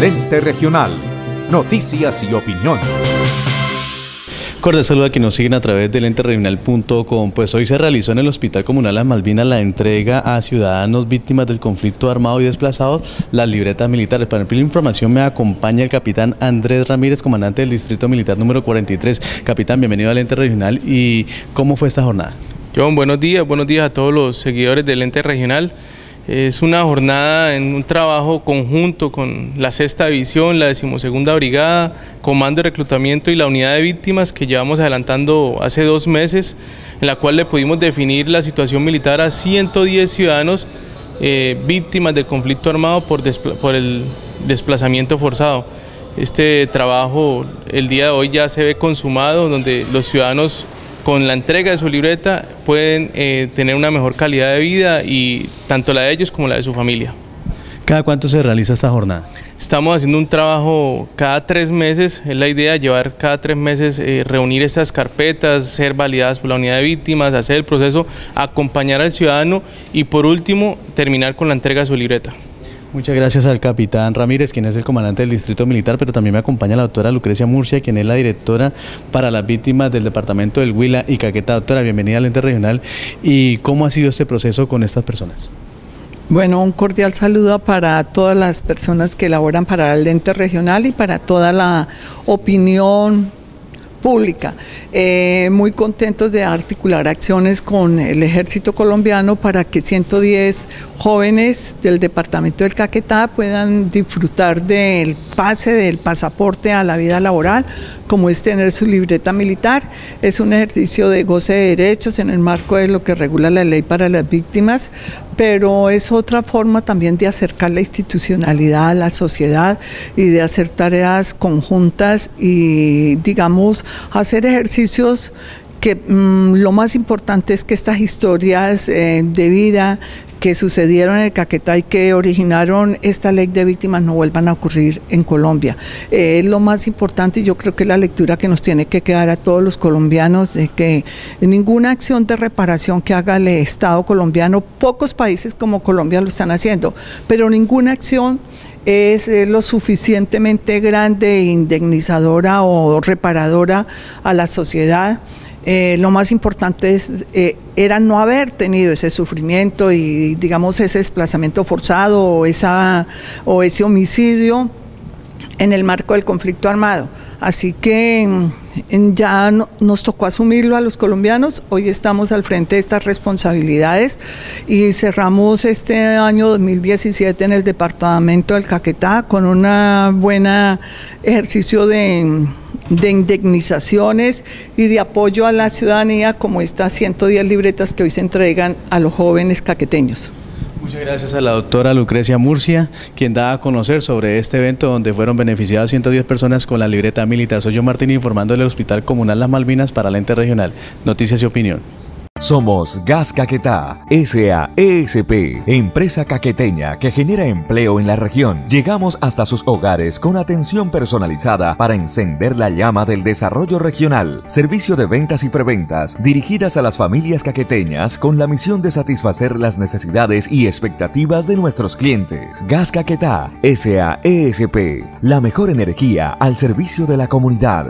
Lente Regional. Noticias y opinión. Cordial saludo a quienes nos siguen a través de lenteregional.com. Pues hoy se realizó en el Hospital Comunal Las Malvinas la entrega a ciudadanos víctimas del conflicto armado y desplazados las libretas militares. Para ampliar la información me acompaña el capitán Andrés Ramírez, comandante del Distrito Militar número 43. Capitán, bienvenido a Lente Regional. ¿Y cómo fue esta jornada? John, buenos días a todos los seguidores del Lente Regional. Es una jornada en un trabajo conjunto con la 6ª División, la 12ª Brigada, Comando de Reclutamiento y la Unidad de Víctimas que llevamos adelantando hace 2 meses, en la cual le pudimos definir la situación militar a 110 ciudadanos víctimas del conflicto armado por el desplazamiento forzado. Este trabajo el día de hoy ya se ve consumado, donde los ciudadanos con la entrega de su libreta pueden tener una mejor calidad de vida, y tanto la de ellos como la de su familia. ¿Cada cuánto se realiza esta jornada? Estamos haciendo un trabajo cada 3 meses, es la idea llevar cada 3 meses, reunir estas carpetas, ser validadas por la unidad de víctimas, hacer el proceso, acompañar al ciudadano y por último terminar con la entrega de su libreta. Muchas gracias al capitán Ramírez, quien es el comandante del Distrito Militar, pero también me acompaña la doctora Lucrecia Murcia, quien es la directora para las víctimas del departamento del Huila y Caquetá. Doctora, bienvenida al Ente Regional. ¿Y cómo ha sido este proceso con estas personas? Bueno, un cordial saludo para todas las personas que laboran para el Ente Regional y para toda la opinión pública. Muy contentos de articular acciones con el Ejército Colombiano para que 110 jóvenes del departamento del Caquetá puedan disfrutar del pase, del pasaporte a la vida laboral, como es tener su libreta militar. Es un ejercicio de goce de derechos en el marco de lo que regula la ley para las víctimas, pero es otra forma también de acercar la institucionalidad a la sociedad y de hacer tareas conjuntas y, digamos, hacer ejercicios que lo más importante es que estas historias de vida que sucedieron en el Caquetá y que originaron esta ley de víctimas no vuelvan a ocurrir en Colombia. Es lo más importante, y yo creo que la lectura que nos tiene que quedar a todos los colombianos de que ninguna acción de reparación que haga el Estado colombiano, pocos países como Colombia lo están haciendo, pero ninguna acción es lo suficientemente grande e indemnizadora o reparadora a la sociedad. Lo más importante era no haber tenido ese sufrimiento y, digamos, ese desplazamiento forzado o ese homicidio en el marco del conflicto armado. Así que ya nos tocó asumirlo a los colombianos. Hoy estamos al frente de estas responsabilidades y cerramos este año 2017 en el departamento del Caquetá con una buena ejercicio de indemnizaciones y de apoyo a la ciudadanía, como estas 110 libretas que hoy se entregan a los jóvenes caqueteños. Muchas gracias a la doctora Lucrecia Murcia, quien da a conocer sobre este evento donde fueron beneficiadas 110 personas con la libreta militar. Soy yo, Martín, informando del Hospital Comunal Las Malvinas para el Ente Regional. Noticias y opinión. Somos Gas Caquetá, SAESP, empresa caqueteña que genera empleo en la región. Llegamos hasta sus hogares con atención personalizada para encender la llama del desarrollo regional. Servicio de ventas y preventas dirigidas a las familias caqueteñas con la misión de satisfacer las necesidades y expectativas de nuestros clientes. Gas Caquetá, SAESP, la mejor energía al servicio de la comunidad.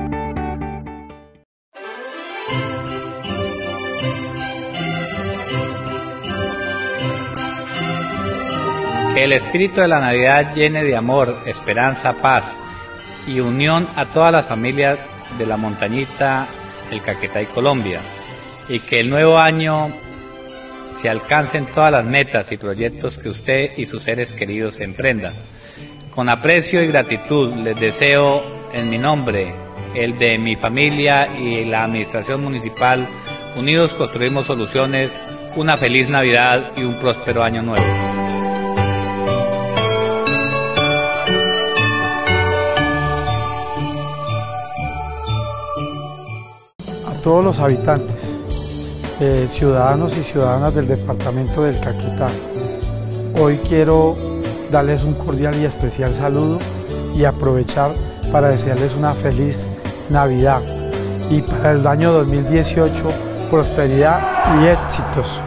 Que el espíritu de la Navidad llene de amor, esperanza, paz y unión a todas las familias de la montañita, el Caquetá y Colombia. Y que el nuevo año se alcancen todas las metas y proyectos que usted y sus seres queridos emprendan. Con aprecio y gratitud les deseo en mi nombre, el de mi familia y la administración municipal, unidos construimos soluciones, una feliz Navidad y un próspero año nuevo. Todos los habitantes, ciudadanos y ciudadanas del departamento del Caquetá, hoy quiero darles un cordial y especial saludo y aprovechar para desearles una feliz Navidad y para el año 2018 prosperidad y éxitos.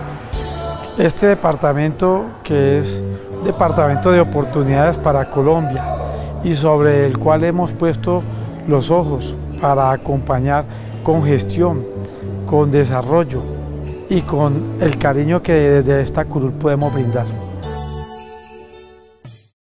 Este departamento, que es un departamento de oportunidades para Colombia, y sobre el cual hemos puesto los ojos para acompañar con gestión, con desarrollo y con el cariño que desde esta curul podemos brindar.